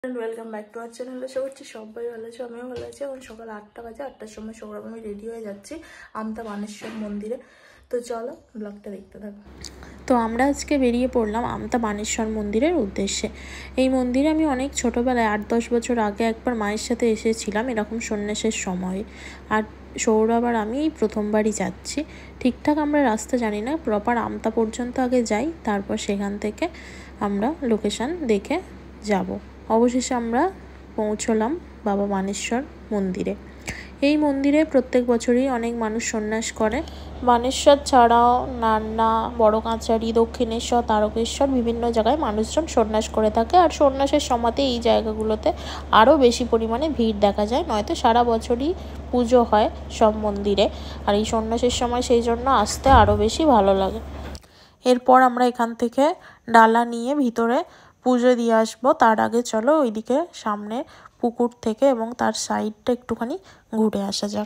Welcome back to our channel. আশা করছি সবাই ভালো আছে, আমিও ভালো আছি। এখন সকাল 8টা বাজে। 8টার সময় সৌরভ আমি রেডি হয়ে যাচ্ছি আমতা বানেশ্বর মন্দিরে। তো চলো ব্লগটা দেখতে থাকো। তো আমরা আজকে বেরিয়ে পড়লাম আমতা বানেশ্বর মন্দিরের উদ্দেশ্যে। এই মন্দিরে আমি অনেক ছোটোবেলায় 8-10 বছর আগে একবার মায়ের সাথে এসেছিলাম এরকম সন্ন্যাসের সময়। আর সৌরভ আর আমি এই প্রথমবারই যাচ্ছি। ঠিকঠাক আমরা রাস্তা জানি না, প্রপার আমতা পর্যন্ত আগে যাই, তারপর সেখান থেকে আমরা লোকেশান দেখে যাব। অবশেষে আমরা পৌঁছলাম বাবা বানেশ্বর মন্দিরে। এই মন্দিরে প্রত্যেক বছরই অনেক মানুষ সন্ন্যাস করে। বানেশ্বর ছাড়াও নান্না, বড় কাছারি, দক্ষিণেশ্বর, তারকেশ্বর বিভিন্ন জায়গায় মানুষজন সন্ন্যাস করে থাকে। আর সন্ন্যাসের সময়তে এই জায়গাগুলোতে আরও বেশি পরিমাণে ভিড় দেখা যায়, নয়তো সারা বছরই পুজো হয় সব মন্দিরে। আর এই সন্ন্যাসের সময় সেই জন্য আসতে আরও বেশি ভালো লাগে। এরপর আমরা এখান থেকে ডালা নিয়ে ভিতরে পুজো দিয়ে আসবো। তার আগে চলো ওইদিকে সামনে পুকুর থেকে এবং তার সাইডটা একটুখানি ঘুরে আসা যাক।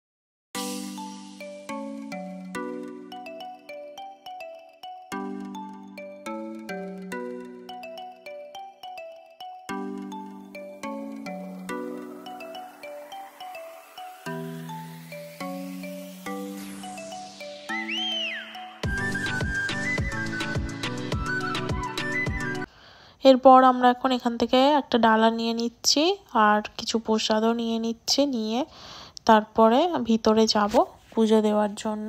এরপর আমরা এখন এখান থেকে একটা ডালা নিয়ে নিচ্ছি আর কিছু প্রসাদও নিয়ে নিচ্ছি, নিয়ে তারপরে ভিতরে যাব পুজো দেওয়ার জন্য।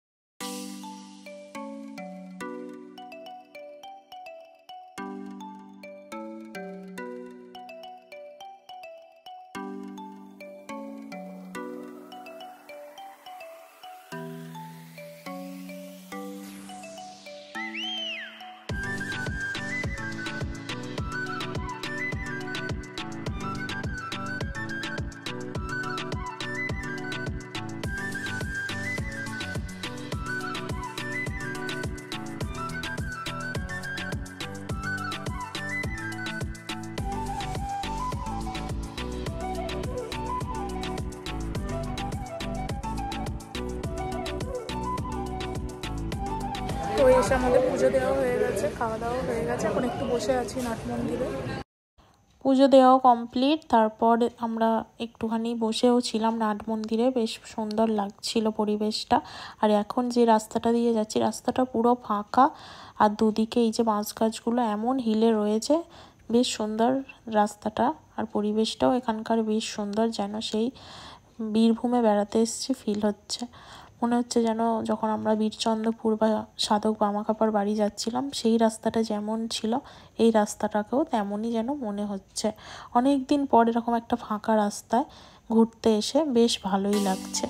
তো এসে আমাদের পুজো দেওয়া হয়ে গেছে, খাওয়া দাওয়া হয়ে গেছে। এখন একটু বসে আছি নাট মন্দিরে। পুজো দেওয়াও কমপ্লিট। তারপর আমরা একটুখানি বসেও ছিলাম নাট মন্দিরে, বেশ সুন্দর লাগছিল পরিবেশটা। আর এখন যে রাস্তাটা দিয়ে যাচ্ছি, রাস্তাটা পুরো ফাঁকা, আর দুদিকে এই যে বাঁশ গাছগুলো এমন হিলে রয়েছে, বেশ সুন্দর রাস্তাটা। আর পরিবেশটাও এখানকার বেশ সুন্দর, যেন সেই বীরভূমে বেড়াতে এসেছি ফিল হচ্ছে। মনে হচ্ছে যেন যখন আমরা বীরচন্দ্রপুর বা সাধক বামাখ্যাপার বাড়ি যাচ্ছিলাম, সেই রাস্তাটা যেমন ছিল এই রাস্তাটাকেও তেমনই যেন মনে হচ্ছে। অনেক দিন পর এরকম একটা ফাঁকা রাস্তায় ঘুরতে এসে বেশ ভালোই লাগছে।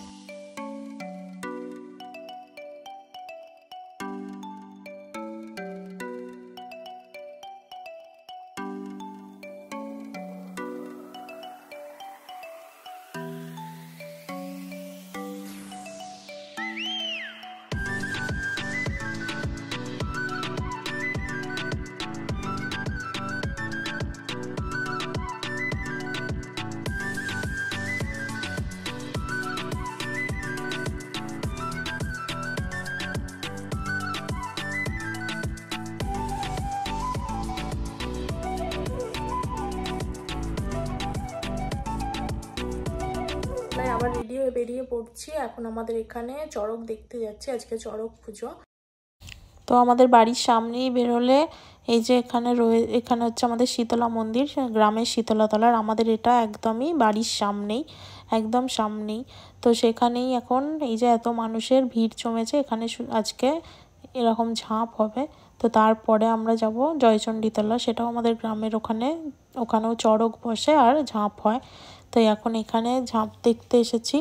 আবার রেডি হয়ে বেরিয়ে পড়ছি। এখন আমাদের এখানে চড়ক দেখতে যাচ্ছি, আজকে চড়ক পুজো। তো আমাদের বাড়ির সামনেই বেরোলে এই যে এখানে হচ্ছে আমাদের শীতলা মন্দির, গ্রামের শীতলাতলার। আমাদের এটা একদমই বাড়ির সামনেই, একদম সামনেই। তো সেখানেই এখন এই যে এত মানুষের ভিড় জমেছে, এখানে আজকে এরকম ঝাঁপ হবে। তো তারপরে আমরা যাব জয়চণ্ডীতলা, সেটাও আমাদের গ্রামের ওখানেও চড়ক বসে আর ঝাঁপ হয়। তো এখন এখানে ঝাঁপ দেখতে এসেছি।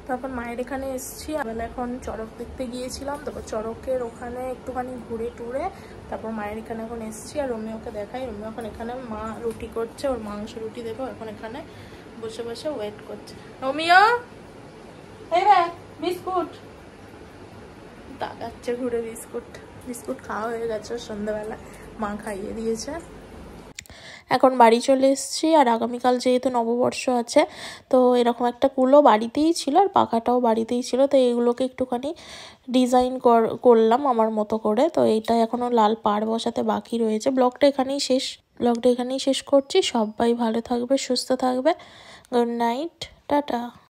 তারপর মায়ের এখানে এসেছি। আমি এখন চড়ক দেখতে গিয়েছিলাম, তারপর চড়কের ওখানে একটুখানি ঘুরে টুরে তারপর মায়ের এখানে এখন এসেছি। আর রোমিওকে দেখাই, রোমিও এখন এখানে মা রুটি করছে, ওর মাংস রুটি দেবে, এখন এখানে বসে বসে ওয়েট করছে। রোমিও এই রে বিস্কুট তাকাচ্ছে ঘুরে। বিস্কুট খাওয়া হয়ে গেছে সন্ধ্যাবেলা, মা খাইয়ে দিয়েছে। এখন বাড়ি চলে এসেছি। আর আগামীকাল যেহেতু নববর্ষ আছে, তো এরকম একটা কুলো বাড়িতেই ছিল আর পাখাটাও বাড়িতেই ছিল, তো এগুলোকে একটুখানি ডিজাইন করলাম আমার মতো করে। তো এইটা এখনও লাল পাড় বসাতে বাকি রয়েছে। ব্লগটা এখানেই শেষ করছি। সবাই ভালো থাকবে, সুস্থ থাকবে। Good night, tata.